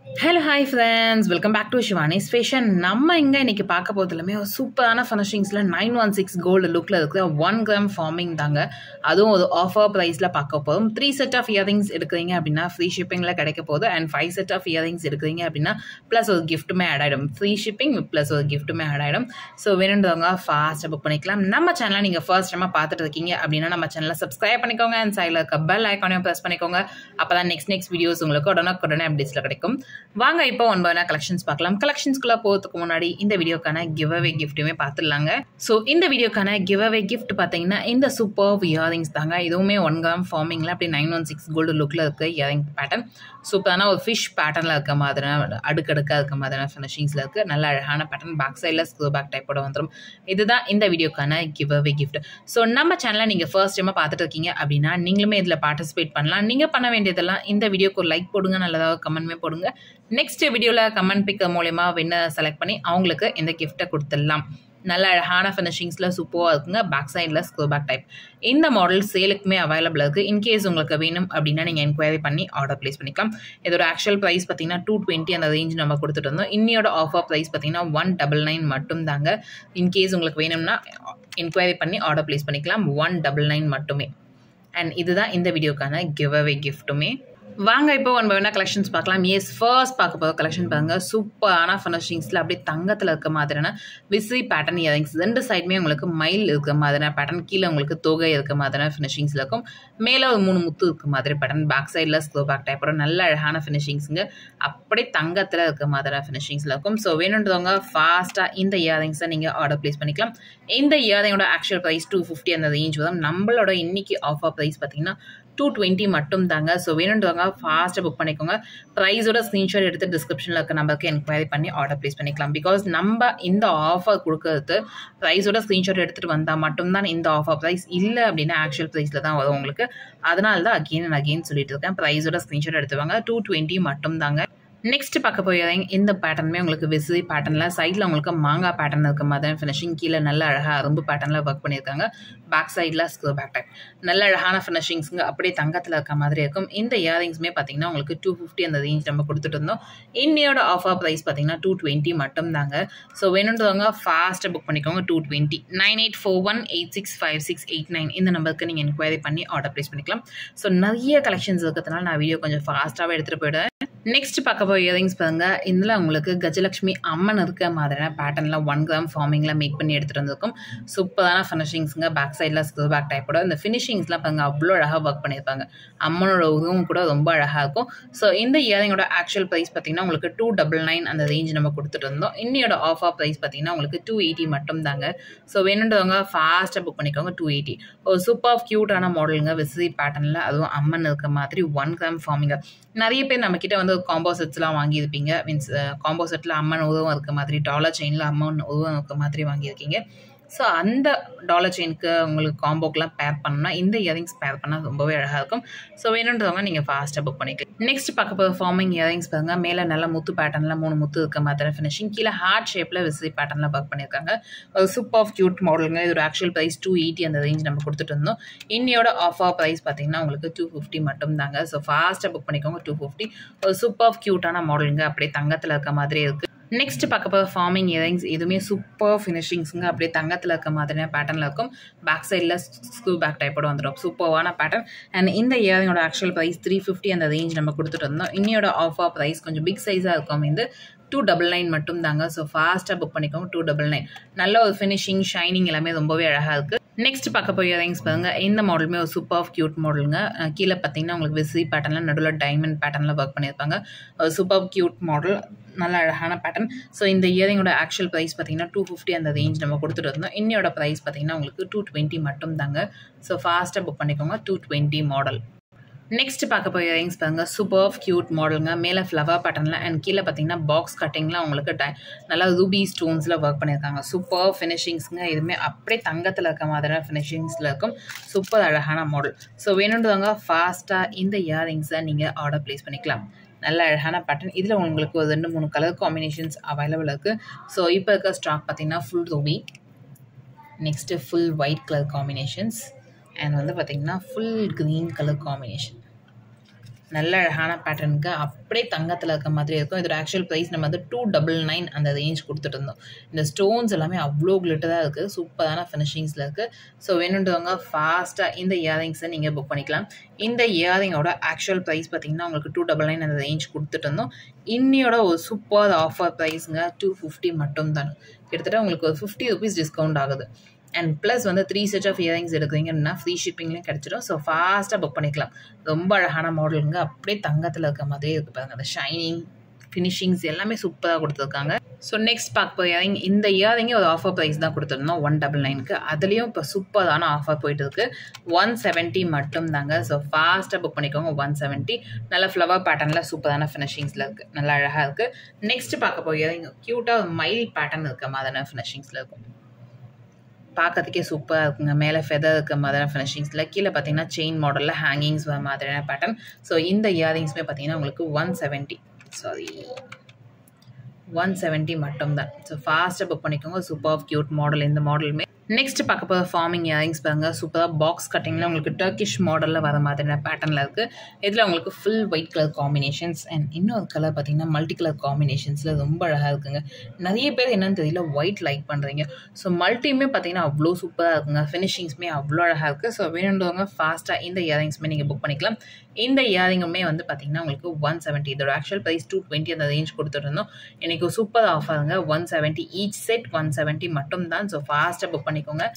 Hello, hi friends. Welcome back to Shivani's Fashion. நம்ம இங்க இன்னைக்கு பார்க்க போறதுலமே ஒரு சூப்பரான ஃபினிஷிங்ஸ்ல 916 கோல்டு லுக்ல இருக்கிற 1 கிராம் ஃபார்மிங் தாங்க. அதுவும் ஒரு ஆஃபர் பிரைஸ்ல பார்க்க போறோம். 3 செட் ஆஃப் இயரிங்ஸ் எடுக்கிறீங்க அப்படின்னா ஃப்ரீ ஷிப்பிங்ல கிடைக்க போகுது. அண்ட் 5 செட் ஆஃப் இயரிங்ஸ் எடுக்கிறீங்க அப்படின்னா பிளஸ் ஒரு கிஃப்ட்டுமே ஆட் ஆயிடும். ஃப்ரீ ஷிப்பிங் பிளஸ் ஒரு கிஃப்ட்டுமே ஆட் ஆயிடும். ஸோ வேணுன்றவங்க ஃபாஸ்ட்டாக புக் பண்ணிக்கலாம். நம்ம சேனலை நீங்கள் ஃபர்ஸ்ட் டைமாக பார்த்துட்டு இருக்கீங்க அப்படின்னா நம்ம சேனலை சப்ஸ்கிரைப் பண்ணிக்கோங்க. அண்ட் சைடில் இருக்க பெல் ஐக்கானையும் ப்ரெஸ் பண்ணிக்கோங்க. அப்போ தான் நெக்ஸ்ட் வீடியோஸ் உங்களுக்கு உடனே அப்டேட்ஸில் கிடைக்கும். வாங்க இப்போ ஒன்பதான கலெக்ஷன்ஸ் பார்க்கலாம். கலெக்ஷன்ஸ்குள்ள போகிறதுக்கு முன்னாடி இந்த வீடியோக்கான கிவ் அவே கிஃப்ட்டுமே பார்த்துடலாங்க. ஸோ இந்த வீடியோக்கான கிவ் அவே கிஃப்ட் பார்த்தீங்கன்னா இந்த சூப்பர் இயரிங்ஸ் தாங்க. இதுவுமே 1 கிராம் ஃபார்மிங்கில் அப்படி 916 கோல்டு லுக்கில் இருக்க இயரிங் பேட்டர்ன். சூப்பரான ஒரு ஃபிஷ் பேட்டர்னில் இருக்க மாதிரியான அடுக்கடுக்காக இருக்க மாதிரியான ஃபினிஷிங்ஸில் இருக்குது. நல்ல அழகான பேட்டர்ன். பேக் சைடில் ஸ்க்ரூ பேக் டைப்போட வந்துடும். இதுதான் இந்த வீடியோக்கான கிவ் அவே கிஃப்ட். ஸோ நம்ம சேனலை நீங்கள் ஃபர்ஸ்ட் டைமாக பார்த்துட்டு இருக்கீங்க அப்படின்னா நீங்களுமே இதில் பார்ட்டிசிபேட் பண்ணலாம். நீங்கள் பண்ண வேண்டியதெல்லாம் இந்த வீடியோக்கு ஒரு லைக் போடுங்க, நல்லதாக கமெண்ட்மே போடுங்க. நெக்ஸ்ட் வீடியோவில் கமெண்ட் பிக்கர் மூலமா வின்னர் செலக்ட் பண்ணி அவங்களுக்கு இந்த கிஃப்ட்டை கொடுத்துடலாம். நல்ல அழகான ஃபினிஷிங்ஸில் சூப்பராக இருக்குங்க. பேக் சைடில் ஸ்க்ரூ பேக் டைப். இந்த மாடல் சேலுக்குமே அவைலபிள் இருக்குது. இன்கேஸ் உங்களுக்கு வேணும் அப்படின்னா நீங்கள் என்கொயரி பண்ணி ஆர்டர் ப்ளேஸ் பண்ணிக்கலாம். இதோட ஆக்சுவல் ப்ரைஸ் பார்த்தீங்கன்னா 220 அந்த ரேஞ்ச் நம்ம கொடுத்துட்டு இருந்தோம். இன்னியோட ஆஃபர் ப்ரைஸ் பார்த்தீங்கன்னா 199 மட்டும் தாங்க. இன்கேஸ் உங்களுக்கு வேணும்னா என்கொயரி பண்ணி ஆர்டர் ப்ளேஸ் பண்ணிக்கலாம். 199 மட்டுமே. அண்ட் இதுதான் இந்த வீடியோக்கான கிவ் அவே கிஃப்ட்டுமே. வாங்க இப்போ ஒன் பை ஒன்னா கலெக்ஷன்ஸ் பார்க்கலாம். ஃபர்ஸ்ட் பார்க்க போகிற கலெக்ஷன் பாருங்க. சூப்பரான ஃபினிஷிங்ஸில் அப்படியே தங்கத்தில் இருக்க மாதிரியான விசி பேட்டர்ன் இயரிங்ஸ். 2 சைடுமே உங்களுக்கு மயில் இருக்க மாதிரியான பேட்டர்ன். கீழே உங்களுக்கு தொகை இருக்க மாதிரியான ஃபினிஷிங்ஸில் இருக்கும். மேலே ஒரு 3 முத்து இருக்க மாதிரி பேட்டர்ன். பேக் சைடில் ஸ்க்ரூ பேக் டைப்போட நல்ல அழகான ஃபினிஷிங்ஸுங்க. அப்படியே தங்கத்தில் இருக்க மாதிரியான ஃபினிஷிங்ஸில் இருக்கும். ஸோ வேணுன்றவங்க ஃபாஸ்ட்டாக இந்த இயரிங்ஸை நீங்கள் ஆர்டர் ப்ளேஸ் பண்ணிக்கலாம். இந்த இயரிங்கோட ஆக்சுவல் ப்ரைஸ் 250 அந்த ரேஞ்ச் வரும். நம்மளோட இன்னைக்கு ஆஃபர் ப்ரைஸ் பார்த்தீங்கன்னா 220 மட்டும் தாங்க. ஸோ வேணுன்றவங்க ஃபாஸ்ட்டாக புக் பண்ணிக்கோங்க. ப்ரைஸோட ஸ்க்ரீன்ஷாட் எடுத்து டிஸ்கிரிப்ஷனில் இருக்க நம்பருக்கு என்கொயரி பண்ணி ஆர்டர் ப்ளேஸ் பண்ணிக்கலாம். பிகாஸ் நம்ம இந்த ஆஃபர் கொடுக்கறது ப்ரைஸோட ஸ்க்ரீன்ஷாட் எடுத்துகிட்டு வந்தால் மட்டும்தான் இந்த ஆஃபர் ப்ரைஸ். இல்லை அப்படின்னா ஆக்சுவல் ப்ரைஸில் தான் வரும் உங்களுக்கு. அதனால தான் அகெயின் சொல்லிட்டு இருக்கேன். ப்ரைஸோட ஸ்க்ரீன்ஷாட் எடுத்துவாங்க. 220 மட்டும் தாங்க. நெக்ஸ்ட் பார்க்க போயிடுறீங்க. இந்த பேட்டர்னுமே உங்களுக்கு விசி பேட்டர்னில் சைடில் உங்களுக்கு மாங்காய் பேட்டர்ன் இருக்க மாதிரி ஃபினிஷிங். கீழே நல்ல அழகாக அரும்பு பேட்டர்னில் ஒர்க் பண்ணியிருக்காங்க. பேக் சைடில் ஸ்க்ரூ பேக் டைப். நல்ல அழகான ஃபினிஷிங்ஸுங்க. அப்படியே தங்கத்தில் இருக்க மாதிரி இருக்கும். இந்த இயரிங்ஸுமே பார்த்தீங்கன்னா உங்களுக்கு 250 அந்த ரேஞ்ச் நம்ம கொடுத்துட்டு இருந்தோம். இன்னையோட ஆஃபர் ப்ரைஸ் பார்த்தீங்கன்னா 220 மட்டும் தாங்க. ஸோ வேணுன்றவங்க ஃபாஸ்ட்டாக புக் பண்ணிக்கோங்க. 220 9841865689 இந்த நம்பருக்கு நீங்கள் என்கொயரி பண்ணி ஆர்டர் ப்ளேஸ் பண்ணிக்கலாம். ஸோ நிறைய கலெக்ஷன்ஸ் இருக்கிறதுனால நான் வீடியோ கொஞ்சம் ஃபாஸ்ட்டாகவே எடுத்துகிட்டு போயிடுவேன். நெக்ஸ்ட் பார்க்க போய் இயரிங்ஸ் பாருங்க. இதில் உங்களுக்கு கஜலட்சுமி அம்மன் இருக்க மாதிரியான பேட்டர்னில் 1 கிராம் ஃபார்மிங்கில் மேக் பண்ணி எடுத்துகிட்டு வந்திருக்கும். சூப்பரான ஃபினிஷிங்ஸுங்க. பேக் சைடில் ஸ்க்ரூ பேக் டைப்போட இந்த ஃபினிஷிங்ஸ்லாம் பாருங்க அவ்வளோ அழகாக ஒர்க் பண்ணியிருப்பாங்க. அம்மனோட உருவம் கூட ரொம்ப அழகாக இருக்கும். ஸோ இந்த இயரிங்கோட ஆக்சுவல் ப்ரைஸ் பார்த்தீங்கன்னா உங்களுக்கு 299 அந்த ரேஞ்ச் நம்ம கொடுத்துட்டு இருந்தோம். இன்னையோட ஆஃபர் ப்ரைஸ் பார்த்தீங்கன்னா உங்களுக்கு 280 மட்டும் தாங்க. ஸோ வேணுன்றவங்க ஃபாஸ்ட்டாக புக் பண்ணிக்கோங்க. 280 ஒரு சூப்பர் க்யூட்டான மாடலுங்க. விசி பேட்டர்னில் அதுவும் அம்மன் இருக்க மாதிரி 1 கிராம் ஃபார்மிங்க. நிறைய பேர் நம்மக்கிட்ட வந்து காம்போ செட்ஸ்லாம் வாங்கியிருப்பீங்க. மீன்ஸ் காம்போ செட்டில் அம்மன் உருவம் இருக்க மாதிரி, டாலர் செயினில் அம்மன் உருவம் இருக்க மாதிரி வாங்கியிருக்கீங்க. ஸோ அந்த டாலர் செயினுக்கு உங்களுக்கு காம்போக்கெலாம் பேர் பண்ணால் இந்த இயரிங்ஸ் பேர் பண்ணால் ரொம்பவே அழகாக இருக்கும். ஸோ வேணுன்றவங்க நீங்கள் ஃபாஸ்ட்டாக புக் பண்ணிக்கலாம். நெக்ஸ்ட் பார்க்க போகிற ஃபார்மிங் இயரிங்ஸ் பாருங்க. மேலே நல்ல முத்து பேட்டர்னில் 3 முத்து இருக்க மாதிரி ஃபினிஷிங். கீழே ஹார்ட் ஷேப்பில் விசி பேட்டர்னில் ஒர்க் பண்ணியிருக்காங்க. ஒரு சூப்பர் க்யூட் மாடலுங்க. இதோட ஆக்சுவல் ப்ரைஸ் 280 அந்த ரேஞ்ச் நம்ம கொடுத்துட்டு இருந்தோம். இன்னையோட ஆஃபர் ப்ரைஸ் பார்த்தீங்கன்னா உங்களுக்கு 250 மட்டும் தாங்க. ஸோ ஃபாஸ்ட்டாக புக் பண்ணிக்கோங்க. 250 ஒரு சூப்பர் க்யூட்டான மாடலுங்க. அப்படியே தங்கத்தில் இருக்க மாதிரி இருக்குது. நெக்ஸ்ட் பார்க்க போகிற ஃபார்மிங் இயரிங்ஸ் இதுவுமே சூப்பர் ஃபினிஷிங்ஸுங்க. அப்படியே தங்கத்தில் இருக்க மாதிரியான பேட்டர்னில் இருக்கும். பேக் சைடில் ஸ்க்ரூ பேக் டைப்போட வந்துடும். சூப்பரான பேட்டர்ன். அண்ட் இந்த இயரிங்கோட ஆக்சுவல் ப்ரைஸ் 350 அந்த ரேஞ்ச் நம்ம கொடுத்துட்டு இருந்தோம். இன்னையோட ஆஃபர் ப்ரைஸ் கொஞ்சம் பிக் சைஸாக இருக்கும். இந்த 299 மட்டும் தாங்க. ஸோ ஃபாஸ்ட்டாக புக் பண்ணிக்கோங்க. 299 நல்ல ஒரு ஃபினிஷிங் ஷைனிங் எல்லாமே ரொம்பவே அழகாக இருக்குது. நெக்ஸ்ட் பார்க்க போய் இயரிங்ஸ் பாருங்க. இந்த மாடலுமே ஒரு சூப்பர் க்யூட் மாடலுங்க. கீழே பார்த்தீங்கன்னா உங்களுக்கு விசி பேட்டர்னில் நடுவில் டைமண்ட் பேட்டர்னில் ஒர்க் பண்ணியிருப்பாங்க. ஒரு சூப்பர் க்யூட் மாடல். நல்ல அழகான பேட்டர்ன். ஸோ இந்த இயரிங்கோட ஆக்சுவல் ப்ரைஸ் பார்த்தீங்கன்னா 250 அந்த ரேஞ்ச் நம்ம கொடுத்துட்டு இருந்தோம். இன்னையோட ப்ரைஸ் பார்த்தீங்கன்னா உங்களுக்கு 220 மட்டும் தாங்க. ஸோ ஃபாஸ்ட்டாக புக் பண்ணிக்கோங்க. 220 மாடல். நெக்ஸ்ட் பார்க்க போய் இயரிங்ஸ் பாருங்க. சூப்பர் க்யூட் மாடலுங்க. மேலே ஃப்ளவர் பேட்டர்னில் அண்ட் கீழே பார்த்தீங்கன்னா பாக்ஸ் கட்டிங்கில் உங்களுக்கு நல்லா ரூபி ஸ்டோன்ஸில் ஒர்க் பண்ணியிருக்காங்க. சூப்பர் ஃபினிஷிங்ஸுங்க. இதுவுமே அப்படியே தங்கத்தில் இருக்க மாதிரியான ஃபினிஷிங்ஸில் இருக்கும். சூப்பர் அழகான மாடல். ஸோ வேணுன்றவங்க ஃபாஸ்ட்டாக இந்த இயரிங்ஸை நீங்கள் ஆர்டர் ப்ளேஸ் பண்ணிக்கலாம். நல்ல அழகான பேட்டர்ன். இதில் உங்களுக்கு ஒரு 2-3 கலர் காம்பினேஷன்ஸ் அவைலபிள் இருக்குது. ஸோ இப்போ இருக்க ஸ்டாக் பார்த்தீங்கன்னா full ruby, next full white colour combinations and வந்து பார்த்தீங்கன்னா ஃபுல் க்ரீன் கலர் காம்பினேஷன். நல்ல அழகான பேட்டர்னுக்கு அப்படியே தங்கத்தில் இருக்க மாதிரி இருக்கும். இதோட ஆக்சுவல் ப்ரைஸ் நம்ம வந்து 299 அந்த ரேஞ்ச் கொடுத்துட்டு இருந்தோம். இந்த ஸ்டோன்ஸ் எல்லாமே அவ்வளோ கிளிட்டராக இருக்குது, சூப்பரான ஃபினிஷிங்ஸில் இருக்குது. ஸோ வேணுன்றவங்க ஃபாஸ்ட்டாக இந்த இயரிங்ஸை நீங்கள் புக் பண்ணிக்கலாம். இந்த இயரிங்கோட ஆக்சுவல் ப்ரைஸ் பார்த்தீங்கன்னா உங்களுக்கு 299 அந்த ரேஞ்ச் கொடுத்துட்டு இருந்தோம். இன்னையோட ஒரு சூப்பர் ஆஃபர் ப்ரைஸுங்க 250 மட்டும் தான். கிட்டத்தட்ட உங்களுக்கு ஒரு 50 ரூபீஸ் டிஸ்கவுண்ட் ஆகுது. அண்ட் ப்ளஸ் வந்து 3 செட் ஆஃப் இயரிங்ஸ் எடுக்கிறீங்க அப்படின்னா ஃப்ரீ ஷிப்பிங்லேயும் கிடச்சிடும். ஸோ ஃபாஸ்ட்டாக புக் பண்ணிக்கலாம். ரொம்ப அழகான மாடலுங்க, அப்படியே தங்கத்தில் இருக்க மாதிரியே இருக்குது பாருங்க. அந்த ஷைனிங் ஃபினிஷிங்ஸ் எல்லாமே சூப்பராக கொடுத்துருக்காங்க. ஸோ நெக்ஸ்ட் பார்க்க போய் இயரிங், இந்த இயரிங்கே ஒரு ஆஃபர் ப்ரைஸ் தான் கொடுத்துருந்தோம் 199க்கு. அதுலேயும் இப்போ சூப்பரான ஆஃபர் போயிட்டு இருக்கு. 170 மட்டும் தாங்க. ஸோ ஃபாஸ்ட்டாக புக் பண்ணிக்கோங்க. 170 நல்ல ஃப்ளவர் பேட்டர்னில் சூப்பரான ஃபினிஷிங்ஸில் இருக்குது, நல்லா அழகாக இருக்குது. நெக்ஸ்ட் பார்க்க போய் இயரிங் க்யூட்டாக மைல் பேட்டர்ன் இருக்க மாதிரியான ஃபினிஷிங்ஸில் இருக்கும். பார்க்கறதுக்கே சூப்பராக இருக்குங்க. மேலே ஃபெதர் இருக்க மாதிரியான ஃபினிஷிங்ஸில், கீழே பார்த்தீங்கன்னா செயின் மாடலில் ஹேங்கிங்ஸ் வர மாதிரியான பேட்டர்ன். ஸோ இந்த இயரிங்ஸுமே பார்த்தீங்கன்னா உங்களுக்கு 170 மட்டும் தான். ஸோ ஃபாஸ்ட்டாக புக் பண்ணிக்கோங்க. சூப்பர் க்யூட் மாடல் இந்த மாடலுமே. நெக்ஸ்ட் பார்க்க போகிற ஃபார்மிங் இயரிங்ஸ் பாருங்கள். சூப்பராக பாக்ஸ் கட்டிங்கில் உங்களுக்கு டர்க்கிஷ் மாடலில் வர மாதிரியான பேட்டர்னில் இருக்குது. இதில் உங்களுக்கு full white colour combinations and இன்னொரு கலர் பார்த்தீங்கன்னா மல்டி கலர் காம்பினேஷன்ஸில் ரொம்ப அழகாக இருக்குங்க. நிறைய பேர் என்னன்னு தெரியல ஒயிட் லைக் பண்ணுறீங்க. ஸோ மல்டியுமே பார்த்தீங்கன்னா அவ்வளோ சூப்பராக இருக்குங்க. ஃபினிஷிங்ஸுமே அவ்வளோ அழகாக இருக்குது. ஸோ வேணுன்றவங்க ஃபாஸ்ட்டாக இந்த இயரிங்ஸுமே நீங்கள் புக் பண்ணிக்கலாம். இந்த இயரிங்குமே வந்து பார்த்தீங்கன்னா உங்களுக்கு 170, இதோட ஆக்சுவல் ப்ரைஸ் 220 அந்த ரேஞ்ச் கொடுத்துருந்தோம். எனக்கு சூப்பர் ஆஃபருங்க. 170 ஈச் செட் 170 மட்டும் தான். ஸோ ஃபாஸ்ட்டாக புக் பண்ணிக்கோங்க.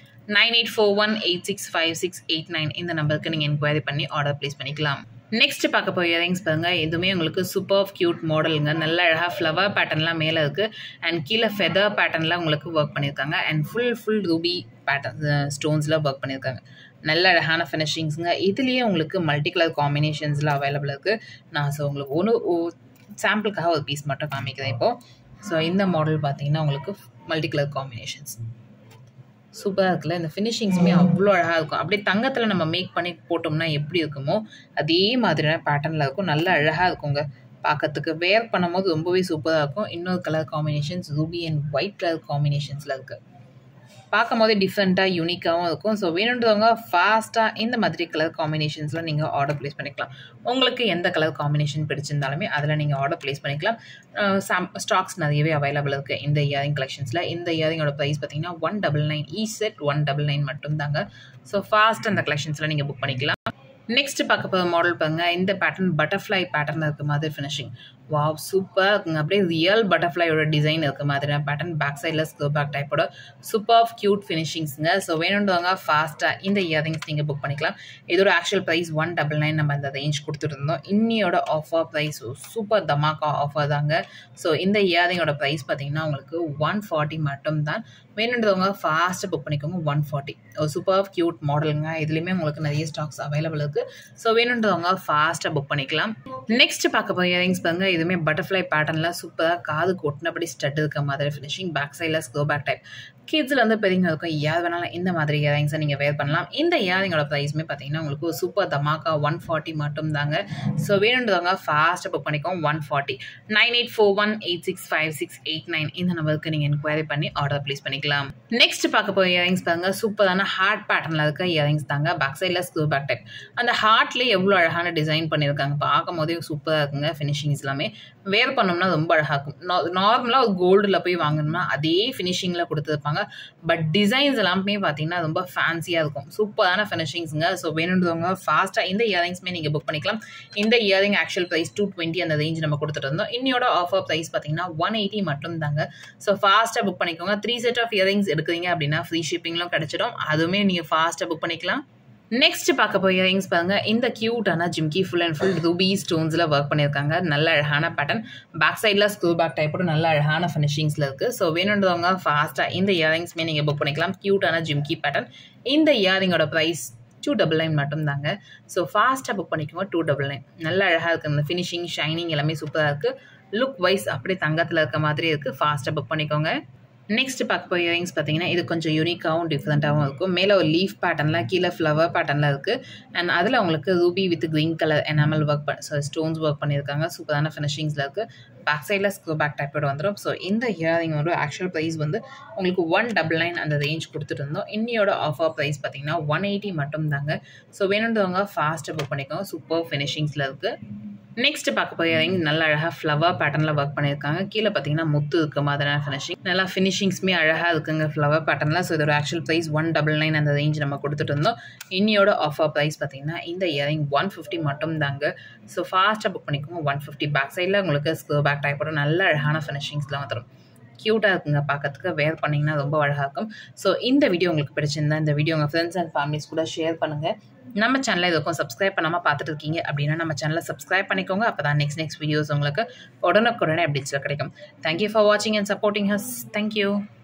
9841865689 இந்த நம்பருக்கு நீங்கள் என்கொயரி பண்ணி ஆர்டர் ப்ளேஸ் பண்ணிக்கலாம். நெக்ஸ்ட் பார்க்க போய் இயரிங்ஸ் பாருங்க. இதுவுமே உங்களுக்கு சூப்பர் க்யூட் மாடலுங்க. நல்ல அழகாக ஃப்ளவர் பேட்டர்ன்லாம் மேலே இருக்குது அண்ட் கீழே ஃபெதர் பேட்டர்னில் உங்களுக்கு ஒர்க் பண்ணியிருக்காங்க அண்ட் ஃபுல் ரூபி பேட்டர்ன் ஸ்டோன்ஸில் ஒர்க் பண்ணியிருக்காங்க. நல்ல அழகான ஃபினிஷிங்ஸுங்க. இதுலேயே உங்களுக்கு மல்டி கலர் காம்பினேஷன்ஸில் அவைலபிள் இருக்குது. நான் உங்களுக்கு சாம்பிளுக்காக ஒரு பீஸ் மட்டும் காமிக்கிறேன் இப்போது. ஸோ இந்த மாடல் பார்த்தீங்கன்னா உங்களுக்கு மல்டி கலர் காம்பினேஷன்ஸ் சூப்பராக இருக்குல்ல. இந்த ஃபினிஷிங்ஸுமே அவ்வளோ அழகாக இருக்கும். அப்படியே தங்கத்தில் நம்ம மேக் பண்ணி போட்டோம்னா எப்படி இருக்குமோ அதே மாதிரியான பேட்டர்னில் இருக்கும். நல்லா அழகாக இருக்குங்க பார்க்கறதுக்கு. வேர் பண்ணும்போது ரொம்பவே சூப்பராக இருக்கும். இன்னொரு colour combinations ruby and white colour காம்பினேஷன்ஸில் இருக்குது. பார்க்கும் போதே டிஃப்ரெண்ட்டாக யூனிக்காகவும் இருக்கும். ஸோ வேணுன்றவங்க ஃபாஸ்ட்டாக இந்த மாதிரி கலர் காம்பினேஷன்ஸில் நீங்கள் ஆர்டர் ப்ளேஸ் பண்ணிக்கலாம். உங்களுக்கு எந்த கலர் காம்பினேஷன் பிடிச்சிருந்தாலுமே அதில் நீங்கள் ஆர்டர் ப்ளேஸ் பண்ணிக்கலாம். ஸ்டாக்ஸ் நிறையவே அவைலபிள் இருக்குது இந்த இயரிங் கலெக்ஷன்ஸில். இந்த இயரிங்கோட ப்ரைஸ் பார்த்தீங்கன்னா 199 ஈச் செட் 199 மட்டும் தாங்க. ஸோ ஃபாஸ்ட் அந்த கலெக்ஷன்ஸில் நீங்கள் புக் பண்ணிக்கலாம். நெக்ஸ்ட் பார்க்க போகிற மாடல் பாருங்க. இந்த பேட்டர்ன் பட்டர்ஃப்ளை பேட்டர்ன் இருக்க மாதிரி ஃபினிஷிங். வாவ் சூப்பராக இருக்குங்க. அப்படியே ரியல் பட்டர்ஃப்ளையோட டிசைன் இருக்க மாதிரியான பேட்டர்ன். பேக் சைடில் ஸ்க்ரோ பேக் டைப்போட சூப்பர் க்யூட் ஃபினிஷிங்ஸுங்க. ஸோ வேணுன்றவங்க ஃபாஸ்ட்டாக இந்த இயரிங்ஸ் நீங்கள் புக் பண்ணிக்கலாம். இதோட ஆக்சுவல் ப்ரைஸ் 199 நம்ம அந்த ரேஞ்ச் கொடுத்துருந்தோம். இன்னியோட offer price super dhamaka offer தாங்க. ஸோ இந்த இயரிங்கோட ப்ரைஸ் பார்த்தீங்கன்னா உங்களுக்கு 140 மட்டும் தான். வேணுன்றவங்க ஃபாஸ்ட்டாக புக் பண்ணிக்கோங்க. 140 ஒரு சூப்பர் க்யூட் மாடலுங்க. இதுலேயுமே உங்களுக்கு நிறைய ஸ்டாக்ஸ் அவைலபிள் இருக்குது. ஸோ வேணுன்றவங்க ஃபாஸ்ட்டாக புக் பண்ணிக்கலாம். நெக்ஸ்ட் பார்க்க போய் இயரிங்ஸ் பாருங்க. இதுவுமே பட்டர்ஃப்ளை பேட்டர்னில் சூப்பராக காது கொட்டினபடி ஸ்டட் இருக்க மாதிரி ஃபினிஷிங். பேக் சைடில் ஸ்க்ரோ பேக் டைப். கிட்ஸில் வந்து பெரியவங்க இருக்கும், யார் வேணாலும் இந்த மாதிரி இயரிங்ஸை நீங்கள் வேர் பண்ணலாம். இந்த இயரிங்கோட ப்ரைஸுமே பார்த்தீங்கன்னா உங்களுக்கு சூப்பர் தமாக்கா 140 மட்டும் தாங்க. ஸோ வேணுன்றவங்க ஃபாஸ்ட்டாக புக் பண்ணிக்கோங்க. 140 9841865689 இந்த நம்பருக்கு நீங்கள் என்கொயரி பண்ணி ஆர்டர் ப்ளேஸ் பண்ணிக்கலாம். நெக்ஸ்ட் பார்க்க போய் இயரிங்ஸ் பாருங்க. சூப்பரான ஹார்ட் பேட்டர்னில் இருக்க இயரிங்ஸ் தாங்க. பேக் சைடில் ஸ்க்ரூ பேக் டைப். அந்த ஹார்ட்லேயே எவ்வளோ அழகான டிசைன் பண்ணியிருக்காங்க. பார்க்கும் போதே சூப்பராக இருக்குங்க. ஃபினிஷிங்ஸ் எல்லாமே வேர் பண்ணோம்னா ரொம்ப அழகாக இருக்கும். நார்மலாக ஒரு கோல்டில் போய் வாங்கணும்னா அதே ஃபினிஷிங்கில் கொடுத்துருப்பாங்க. பட் டிசைன்ஸ் எல்லாமே பார்த்தீங்கன்னா ரொம்ப ஃபேன்சியாக இருக்கும். சூப்பரான ஃபினிஷிங்ஸுங்க. ஸோ வேணுன்றவங்க ஃபாஸ்ட்டாக இந்த இயரிங்ஸ்மே நீங்கள் புக் பண்ணிக்கலாம். இந்த இயரிங் ஆக்சுவல் ப்ரைஸ் 220 அந்த ரேஞ்ச் நம்ம கொடுத்துட்டு இருந்தோம். இன்னையோட ஆஃபர் ப்ரைஸ் பார்த்தீங்கன்னா 180 மட்டும் தாங்க. ஸோ ஃபாஸ்ட்டாக புக் பண்ணிக்கோங்க. 3 செட் ஆஃப் இயரிங்ஸ் எடுக்கிறீங்க அப்படின்னா ஃப்ரீ ஷிப்பிங்லாம் கிடைச்சிடும். அதுவுமே நீங்கள் ஃபாஸ்ட்டாக புக் பண்ணிக்கலாம். நெக்ஸ்ட் பார்க்க போய் இயரிங்ஸ் பாருங்க. இந்த கியூட்டான jhumki full and full ruby ஸ்டோன்ஸில் ஒர்க் பண்ணியிருக்காங்க. நல்ல அழகான பேட்டர்ன். பேக் சைடில் ஸ்க்ரூ பேக் டைப்போட நல்ல அழகான ஃபினிஷிங்ஸில் இருக்குது. ஸோ வேணுன்றவங்க ஃபாஸ்ட்டாக இந்த இயரிங்ஸ்மே நீங்கள் புக் பண்ணிக்கலாம். கியூட்டான ஜிம்கி பேட்டர்ன். இந்த இயரிங்கோட ப்ரைஸ் 299 மட்டும் தாங்க. ஸோ ஃபாஸ்ட்டாக புக் பண்ணிக்கோங்க. 299 நல்ல அழகாக இருக்குது. இந்த ஃபினிஷிங் ஷைனிங் எல்லாமே சூப்பராக இருக்குது. லுக் வைஸ் அப்படியே தங்கத்தில் இருக்க மாதிரி இருக்குது. ஃபாஸ்ட்டாக புக் பண்ணிக்கோங்க. நெக்ஸ்ட் பார்க்க போய் இயரிங்ஸ் பார்த்தீங்கன்னா இது கொஞ்சம் யூனிக்காகவும் டிஃப்ரெண்ட்டாகவும் இருக்கும். மேலே ஒரு லீஃப் பேட்டர்னில் கீழே ஃப்ளவர் பேட்டர்னில் இருக்குது. அண்ட் அதில் உங்களுக்கு ruby with green colour enamel stones work பண்ணியிருக்காங்க. சூப்பரான ஃபினிஷிங்ஸில் இருக்குது. பேக் சைடில் ஸ்க்ரூ பேக் டைப்போட வந்துடும். ஸோ இந்த இயரிங் வந்து ஆக்சுவல் ப்ரைஸ் வந்து உங்களுக்கு 199 அந்த ரேஞ்ச் கொடுத்துட்டு இருந்தோம். இன்னியோட ஆஃபர் ப்ரைஸ் பார்த்தீங்கன்னா 180 மட்டும் தாங்க. ஸோ வேணுன்றவங்க ஃபாஸ்ட்டாக புக் பண்ணிக்கோங்க. சூப்பர் ஃபினிஷிங்ஸில் இருக்குது. நெக்ஸ்ட் பார்க்க போய் இயரிங் நல்ல அழகாக ஃப்ளவர் பேட்டர்னில் ஒர்க் பண்ணியிருக்காங்க. கீழே பார்த்தீங்கன்னா முத்து இருக்க மாதிரியான ஃபினிஷிங். நல்லா ஃபினிஷிங்ஸுமே அழகாக இருக்குங்க ஃப்ளவர் பேட்டர்னில். ஸோ இதோட ஆக்சுவல் ப்ரைஸ் 199 அந்த ரேஞ்ச் நம்ம கொடுத்துட்டு இருந்தோம். இன்னியோட ஆஃபர் ப்ரைஸ் பார்த்தீங்கன்னா இந்த இயரிங் 150 மட்டும் தாங்க. ஸோ ஃபாஸ்ட்டாக புக் பண்ணிக்கோங்க. 150 பேக் சைடில் உங்களுக்கு ஸ்க்ரூ பேக் டைப்போட நல்ல அழகான ஃபினிஷிங்ஸ்லாம் வந்துடும். க்யூட்டாக இருக்குங்க பார்க்கறதுக்கு. வேர் பண்ணிங்கன்னா ரொம்ப அழகாக இருக்கும். ஸோ இந்த வீடியோ உங்களுக்கு பிடிச்சிருந்தா இந்த வீடியோ உங்கள் ஃப்ரெண்ட்ஸ் அண்ட் ஃபேமிலிஸ் கூட ஷேர் பண்ணுங்கள். நம்ம சேனலை இதுக்கும் சப்ஸ்கிரைப் பண்ணாமல் பார்த்துட்டு இருக்கீங்க அப்படின்னா நம்ம சேனலை சப்ஸ்கிரைப் பண்ணிக்கோங்க. அப்போ தான் நெக்ஸ்ட் வீடியோஸ் உங்களுக்கு உடனுக்குடனே அப்டேட்ஸில் கிடைக்கும். தேங்க்யூ ஃபார் வாட்சிங் அண்ட் சப்போர்ட்டிங் ஹஸ். தேங்க்யூ.